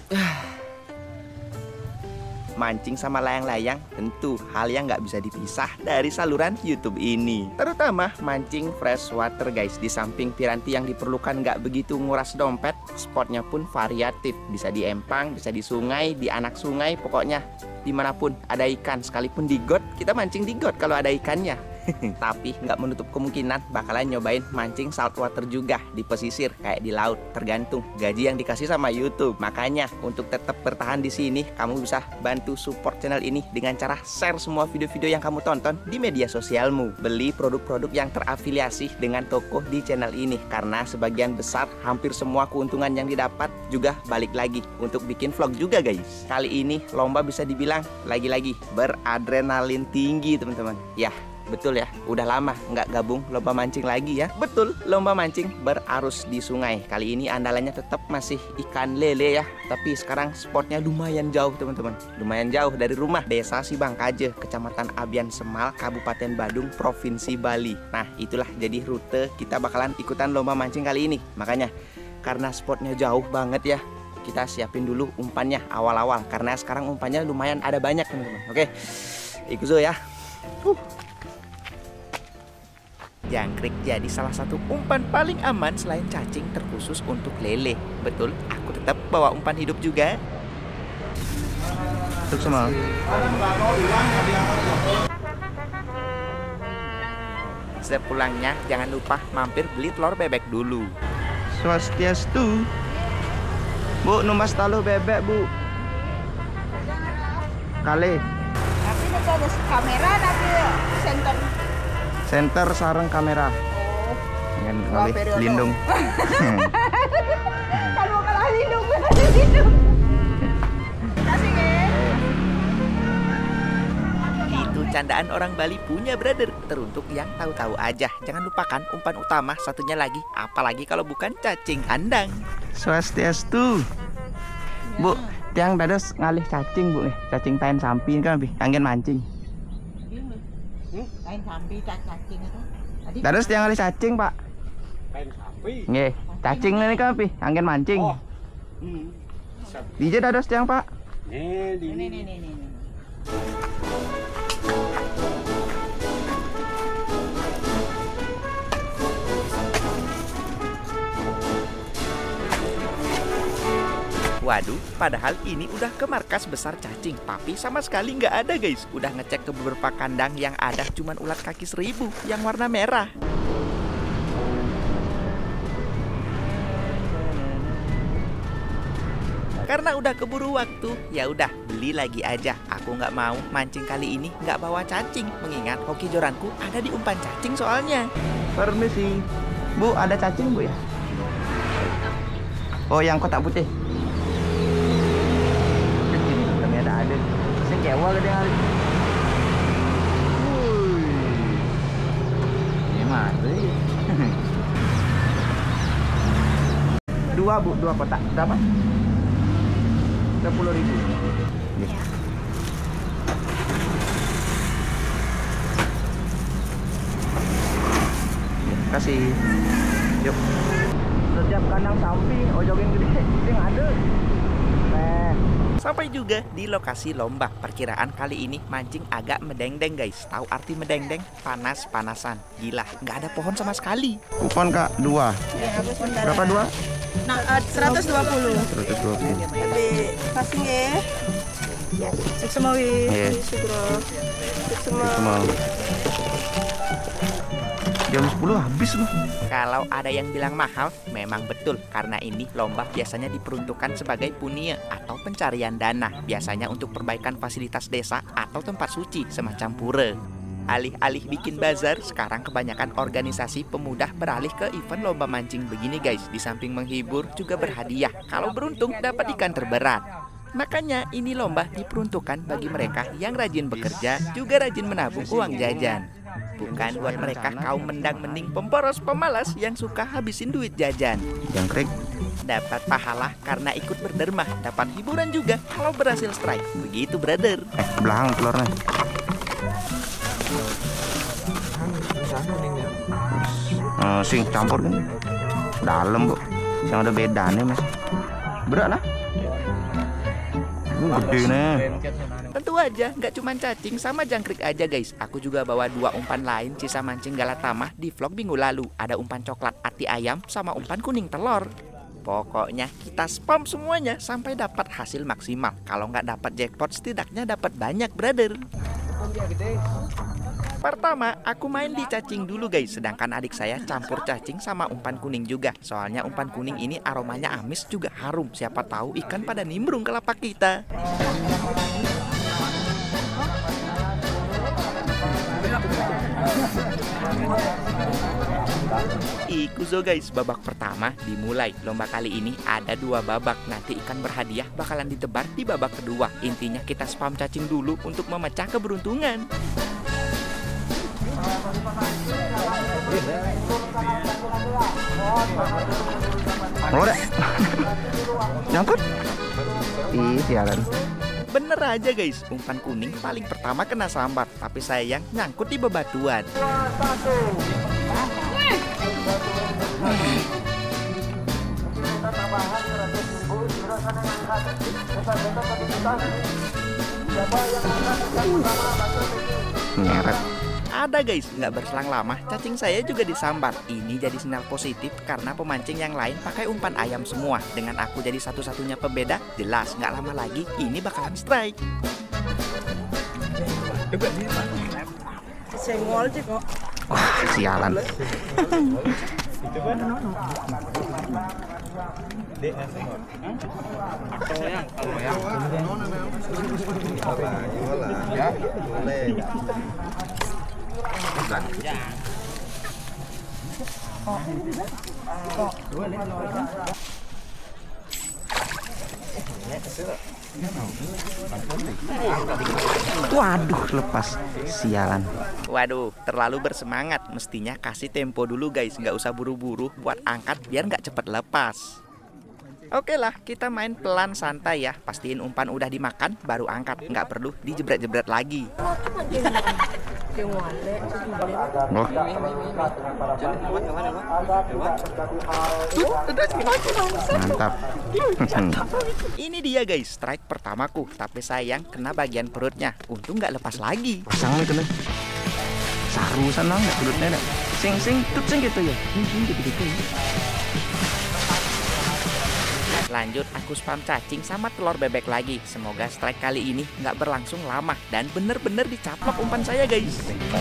Mancing sama layang-layang tentu hal yang nggak bisa dipisah dari saluran YouTube ini. Terutama mancing freshwater guys. Di samping piranti yang diperlukan nggak begitu nguras dompet, spotnya pun variatif. Bisa di empang, bisa di sungai, di anak sungai, pokoknya dimanapun ada ikan. Sekalipun di got, kita mancing di got kalau ada ikannya. Tapi nggak menutup kemungkinan bakalan nyobain mancing saltwater juga di pesisir kayak di laut, tergantung gaji yang dikasih sama YouTube. Makanya untuk tetap bertahan di sini, kamu bisa bantu support channel ini dengan cara share semua video-video yang kamu tonton di media sosialmu. Beli produk-produk yang terafiliasi dengan toko di channel ini, karena sebagian besar hampir semua keuntungan yang didapat juga balik lagi untuk bikin vlog juga guys. Kali ini lomba bisa dibilang lagi-lagi beradrenalin tinggi teman-teman. Ya betul ya, udah lama nggak gabung lomba mancing lagi ya. Betul, lomba mancing berarus di sungai. Kali ini andalannya tetap masih ikan lele ya. Tapi sekarang spotnya lumayan jauh teman-teman. Lumayan jauh dari rumah. Desa Sibangkaje, Kecamatan Abian Semal, Kabupaten Badung, Provinsi Bali. Nah itulah jadi rute kita bakalan ikutan lomba mancing kali ini. Makanya karena spotnya jauh banget ya, kita siapin dulu umpannya awal-awal. Karena sekarang umpannya lumayan ada banyak teman-teman. Oke, ikuzo ya. Jangkrik jadi salah satu umpan paling aman selain cacing terkhusus untuk lele. Betul, aku tetap bawa umpan hidup juga. Untuk semua. Sepulangnya jangan lupa mampir beli telur bebek dulu. Swastiastu. Bu, numbas taluh bebek, Bu. Kali. Tapi itu ada kamera tapi center. Center sarang kamera. Oh. Dengan kali lindung. Kalau kalah lindung. Kasih Itu candaan orang Bali punya brother. Teruntuk yang tahu-tahu aja. Jangan lupakan umpan utama satunya lagi. Apalagi kalau bukan cacing kandang. Swastiastu. Bu, tiang dados ngalih cacing Bu nih. Cacing tain samping kan lebih kangen mancing. kain sampi cacing itu. Dados tiang ngalih cacing, Pak. Kain sapi. Nggih, cacing ini kan pi, kangen mancing. Oh. Dije dados tiang, Pak. Nih. Waduh, padahal ini udah ke markas besar cacing, tapi sama sekali nggak ada guys. Udah ngecek ke beberapa kandang yang ada cuman ulat kaki 1000 yang warna merah. Karena udah keburu waktu, ya udah beli lagi aja. Aku nggak mau mancing kali ini nggak bawa cacing, mengingat hoki joranku ada di umpan cacing soalnya. Permisi, Bu, ada cacing Bu ya? Oh, yang kotak putih. Ada saya kewal gede kali. Ini mati. Dua Bu, dua kotak. Berapa? 10.000. Ya. Kasih. Yuk. Setiap kandang samping, ojogin gede, yang ada. Sampai juga di lokasi lomba. Perkiraan kali ini mancing agak medeng-deng guys. Tahu arti medeng-deng? Panas-panasan. Gila, nggak ada pohon sama sekali. Kupon Kak, 2. Berapa 2? Nah, 120. 120. Tapi kasih ya. Cek semua wi. Cek semua. Jam 10 habis loh. Kalau ada yang bilang mahal, memang betul. Karena ini lomba biasanya diperuntukkan sebagai punia atau pencarian dana. Biasanya untuk perbaikan fasilitas desa atau tempat suci semacam pura. Alih-alih bikin bazar, sekarang kebanyakan organisasi pemuda beralih ke event lomba mancing begini guys. Di samping menghibur juga berhadiah. Kalau beruntung dapat ikan terberat. Makanya ini lomba diperuntukkan bagi mereka yang rajin bekerja, juga rajin menabung uang jajan. Bukan buat mereka kaum mendang-mending pemboros pemalas yang suka habisin duit jajan. Jangkrik dapat pahala karena ikut berderma, dapat hiburan juga kalau berhasil strike. Begitu brother. Belakang telurnya. Sing campur kan dalam Bu, yang ada bedanya mas. Berat lah. Gede nih. Tentu aja, nggak cuma cacing sama jangkrik aja guys. Aku juga bawa 2 umpan lain sisa mancing Galatama di vlog minggu lalu. Ada umpan coklat ati ayam sama umpan kuning telur. Pokoknya kita spam semuanya sampai dapat hasil maksimal. Kalau nggak dapat jackpot, setidaknya dapat banyak, brother. Pertama, aku main di cacing dulu guys. Sedangkan adik saya campur cacing sama umpan kuning juga. Soalnya umpan kuning ini aromanya amis juga harum. Siapa tahu ikan pada nimbrung ke lapak kita. Ikuzo guys, babak pertama dimulai. Lomba kali ini ada 2 babak. Nanti ikan berhadiah bakalan ditebar di babak kedua. Intinya kita spam cacing dulu untuk memecah keberuntungan. Melodek. Nyangkut. Ih, sialan. Bener aja guys, umpan kuning paling pertama kena sambar. Tapi sayang nyangkut di bebatuan. Nyeret. Ada guys, nggak berselang lama cacing saya juga disambar. Ini jadi sinyal positif karena pemancing yang lain pakai umpan ayam semua. Dengan aku jadi satu-satunya pembeda, jelas nggak lama lagi ini bakalan strike. Sialan. Waduh, lepas. Sialan. Waduh, terlalu bersemangat. Mestinya kasih tempo dulu guys, nggak usah buru-buru buat angkat biar nggak cepet lepas. Oke lah, kita main pelan santai ya. Pastiin umpan udah dimakan, baru angkat. Nggak perlu dijebret-jebret lagi. Oh. Mantap. Ini dia guys, strike pertamaku. Tapi sayang kena bagian perutnya. Untung nggak lepas lagi. Pasang itu nih. Sarusan lah, nggak perutnya nih. Sing tut sing gitu ya. Gitu. Lanjut, aku spam cacing sama telur bebek lagi. Semoga strike kali ini nggak berlangsung lama dan bener-bener dicaplok umpan saya guys.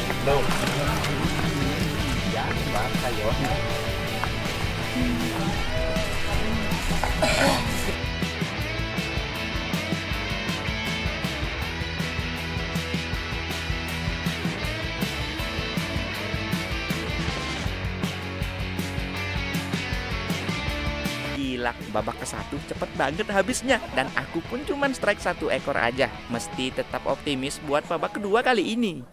Gila, babak ke-1 cepet banget habisnya. Dan aku pun cuman strike 1 ekor aja. Mesti tetap optimis buat babak kedua kali ini.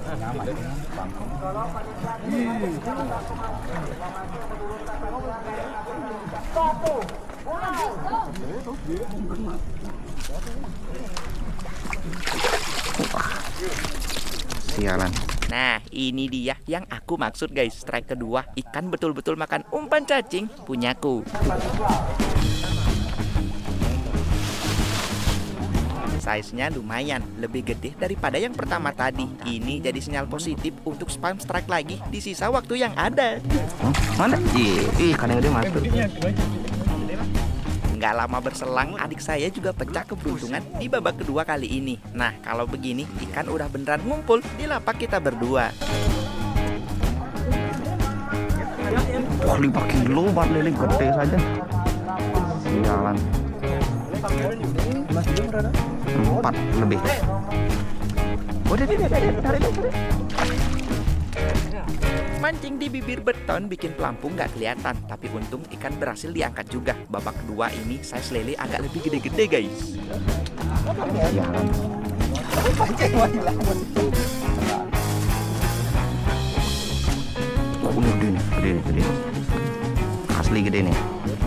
Sialan. Nah, ini dia yang aku maksud guys. Strike kedua, ikan betul-betul makan umpan cacing punyaku. Size-nya lumayan, lebih gede daripada yang pertama tadi. Ini jadi sinyal positif untuk spam strike lagi di sisa waktu yang ada. Mana? Ih, ikan yang gede masuk. Nggak lama berselang, adik saya juga pecah keberuntungan di babak kedua kali ini. Nah, kalau begini, ikan udah beneran ngumpul di lapak kita berdua. 5 kilo buat lele gede saja. Sialan. 4 lebih. Udah, tarik. Mancing di bibir beton bikin pelampung nggak kelihatan, tapi untung ikan berhasil diangkat juga. Babak kedua ini size lele agak lebih gede-gede guys. Sialan. Oh, gede. Asli gede nih.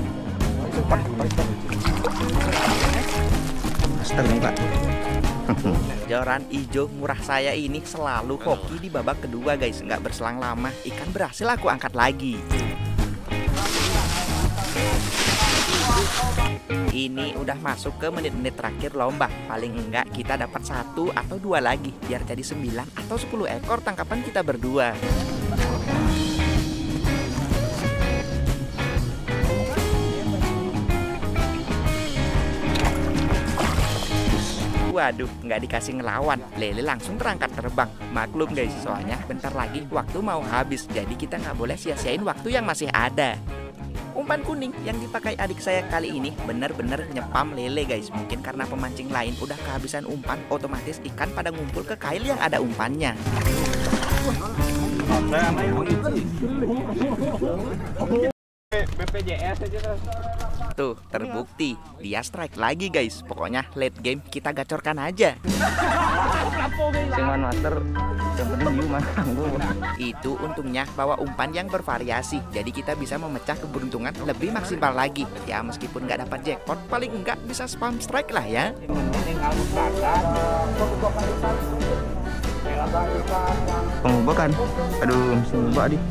Astaga, Pak. Joran ijo murah saya ini selalu hoki di babak kedua guys. Nggak berselang lama, ikan berhasil aku angkat lagi. Ini udah masuk ke menit-menit terakhir lomba. Paling enggak kita dapat 1 atau 2 lagi, biar jadi 9 atau 10 ekor tangkapan kita berdua. Waduh, nggak dikasih ngelawan, lele langsung terangkat terbang. Maklum guys, soalnya bentar lagi waktu mau habis, jadi kita nggak boleh sia-siain waktu yang masih ada. Umpan kuning yang dipakai adik saya kali ini bener-bener nyepam lele guys. Mungkin karena pemancing lain udah kehabisan umpan, otomatis ikan pada ngumpul ke kail yang ada umpannya. BPJS aja. Tuh, terbukti. Dia strike lagi guys. Pokoknya late game kita gacorkan aja. Cuman master, yang penting you mah. Itu untungnya bawa umpan yang bervariasi. Jadi kita bisa memecah keberuntungan lebih maksimal lagi. Ya meskipun nggak dapat jackpot, paling enggak bisa spam strike lah ya. Pengubakan. Aduh, mesti ngubah di.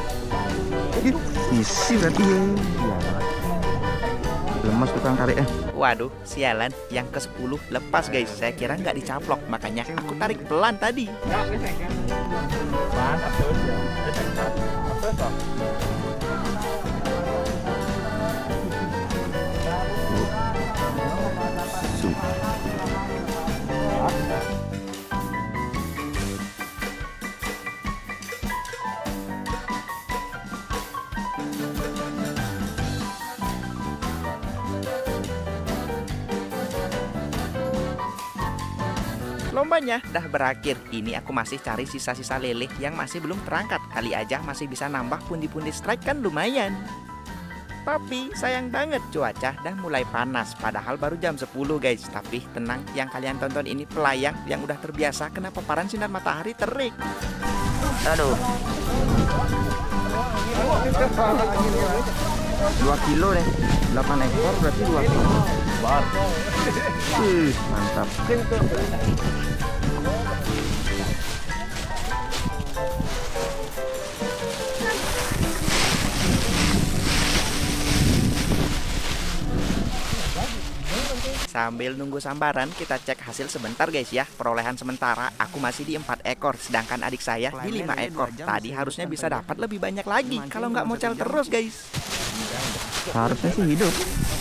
Isi berarti ya. Lemas tukang tarik Waduh, sialan, yang ke-10 lepas guys. Saya kira nggak dicaplok, makanya aku tarik pelan tadi. Lombanya dah berakhir. Ini aku masih cari sisa-sisa lele yang masih belum terangkat. Kali aja masih bisa nambah pundi-pundi strike kan lumayan. Tapi sayang banget cuaca dah mulai panas. Padahal baru jam 10 guys. Tapi tenang, yang kalian tonton ini pelayang yang udah terbiasa kena paparan sinar matahari terik. Aduh. 2 kilo nih. 8 ekor berarti 2 kilo. Mantap. Sambil nunggu sambaran, kita cek hasil sebentar guys ya. Perolehan sementara aku masih di 4 ekor, sedangkan adik saya di 5 ekor. Tadi harusnya bisa dapat lebih banyak lagi kalau nggak mocel terus guys. Harusnya sih hidup.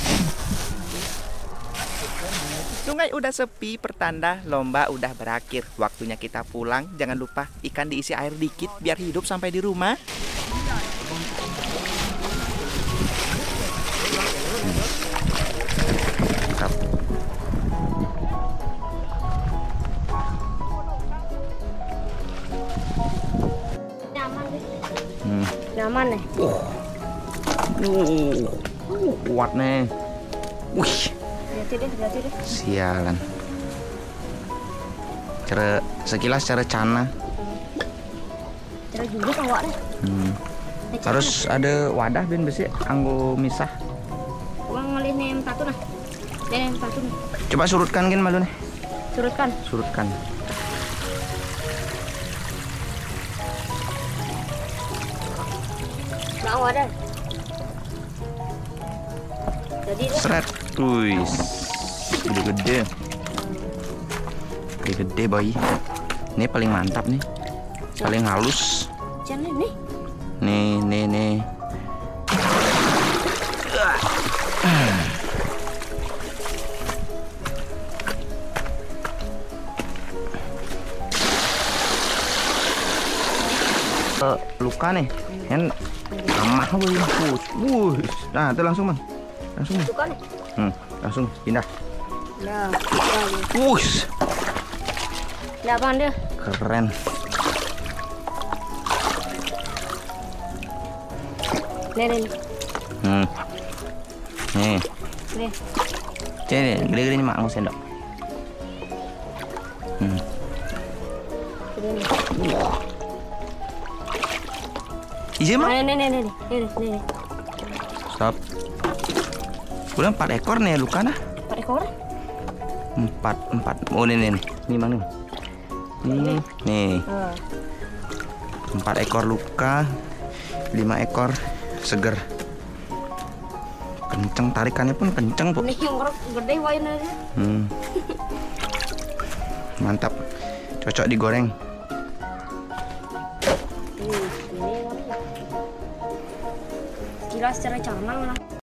Sungai udah sepi, pertanda lomba udah berakhir. Waktunya kita pulang. Jangan lupa ikan diisi air dikit biar hidup sampai di rumah. Nyaman nih. Kuat nih. Wih. Hati-hati deh. Sialan. Sekilas cara cana. Cara juga awaknya. Harus ada wadah bin besi anggo misah. Uang ngelih nih M1 nah. Dan M1 nih. Coba surutkan kan malu nih. Surutkan. Nggak wadah. Jadi Seret. Wih. Gede boy. Ini paling mantap nih. Paling halus. jangan nih. Nih. Luka nih, kan lemah boy. Nah, itu langsung man, langsung. Luka nih. Langsung pindah. Nah, Nah, apaan dia? keren. Nih. Nih. Nih. Nih, gede-gede nih mak mau sendok. Isi mak. Nih. Stop. Udah 4 ekor nih luka nah. 4 ekor? 4. Oh nih. Ini mana? Nih. 4 ekor luka, 5 ekor seger. Kenceng, tarikannya pun kenceng, Bu. Ini yang orang gede wayan aja. Mantap. Cocok digoreng. Ini kilas secara canang lah.